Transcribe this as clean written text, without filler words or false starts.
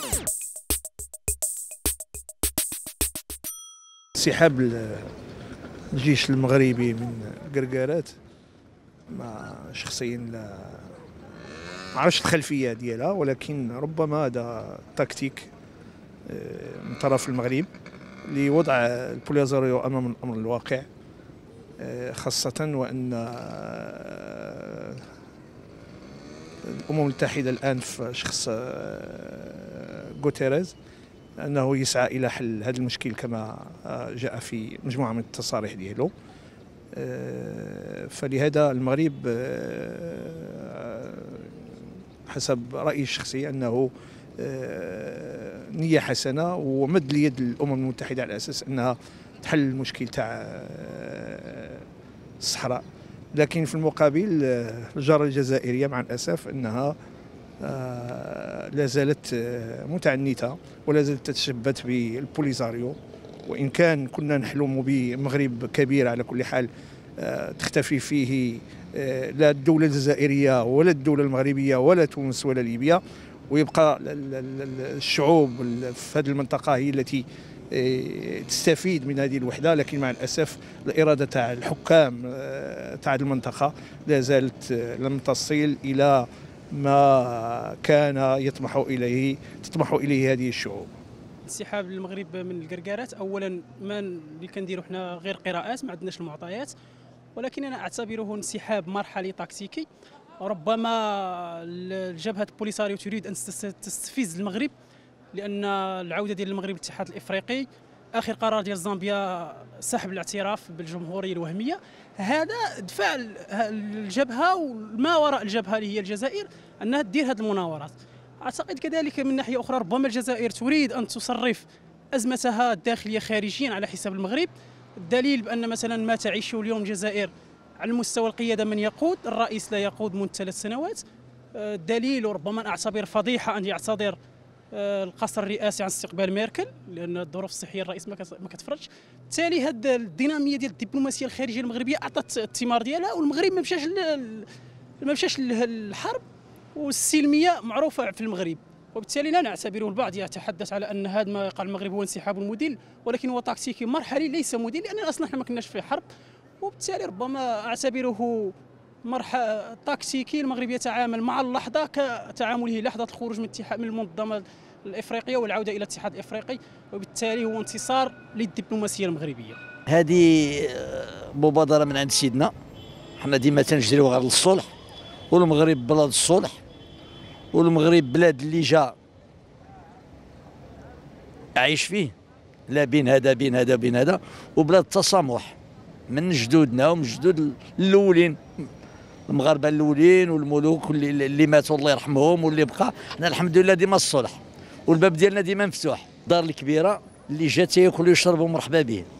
انسحاب الجيش المغربي من قرقارات، ما شخصيا لا ما عرفتش الخلفيه ديالها، ولكن ربما هذا تكتيك من طرف المغرب لوضع البوليزاريو امام الامر الواقع، خاصه وان الامم المتحده الان في شخص غوتيريز انه يسعى الى حل هذا المشكل كما جاء في مجموعه من التصاريح ديالو. فلهذا المغرب حسب رأيي الشخصي أنه نية حسنة ومد اليد للأمم المتحدة على أساس أنها تحل المشكل تاع الصحراء، لكن في المقابل الجارة الجزائرية مع الأسف أنها لا زالت متعنتة ولا زالت تتشبث بالبوليزاريو، وإن كان كنا نحلم بمغرب كبير على كل حال تختفي فيه لا الدولة الجزائرية ولا الدولة المغربية ولا تونس ولا ليبيا، ويبقى الشعوب في هذه المنطقة هي التي تستفيد من هذه الوحدة. لكن مع الأسف الإرادة تاع الحكام تاع المنطقة لا زالت لم تصل إلى ما كان تطمح إليه هذه الشعوب. انسحاب المغرب من القرقارات، اولا ما اللي كنديروا حنا غير قراءات، ما عندناش المعطيات، ولكن انا اعتبره انسحاب مرحلي تكتيكي. ربما الجبهه البوليساريو تريد ان تستفز المغرب، لان العوده ديال المغرب للاتحاد الافريقي، اخر قرار ديال زامبيا سحب الاعتراف بالجمهوريه الوهميه، هذا دفع الجبهه وما وراء الجبهه اللي هي الجزائر انها تدير هذه المناورات. أعتقد كذلك من ناحية أخرى ربما الجزائر تريد أن تصرف أزمتها الداخلية خارجيا على حساب المغرب. الدليل بأن مثلا ما تعيشه اليوم الجزائر على المستوى القيادة، من يقود الرئيس لا يقود منذ 3 سنوات. الدليل وربما أعتبر فضيحة أن يعتذر القصر الرئاسي عن استقبال ميركل، لأن الظروف الصحية الرئيس ما كتفرجش. بالتالي هذه الدينامية ديال الدبلوماسية الخارجية المغربية أعطت الثمار ديالها، والمغرب ما مشاش للحرب، والسلميه معروفه في المغرب. وبالتالي لا نعتبره، البعض يتحدث على ان هذا ما يقع المغرب هو انسحاب مدل، ولكن هو تكتيكي مرحلي ليس مدل، لان اصلا احنا ما كناش في حرب. وبالتالي ربما اعتبره تكتيكي. المغرب يتعامل مع اللحظه كتعامله لحظه الخروج من المنظمه الافريقيه والعوده الى الاتحاد الافريقي، وبالتالي هو انتصار للدبلوماسيه المغربيه. هذه مبادره من عند سيدنا، حنا ديما تنجريو غير للصلح، والمغرب بلاد الصلح، والمغرب بلاد اللي جا عايش فيه، لا بين هذا بين هذا بين هذا، وبلاد التسامح من جدودنا ومن جدود الاولين، المغاربه الاولين والملوك اللي ماتوا الله يرحمهم، واللي بقى حنا الحمد لله ديما الصلح، والباب ديالنا ديما مفتوح. الدار الكبيره اللي جا تاكل ويشرب ومرحبا به.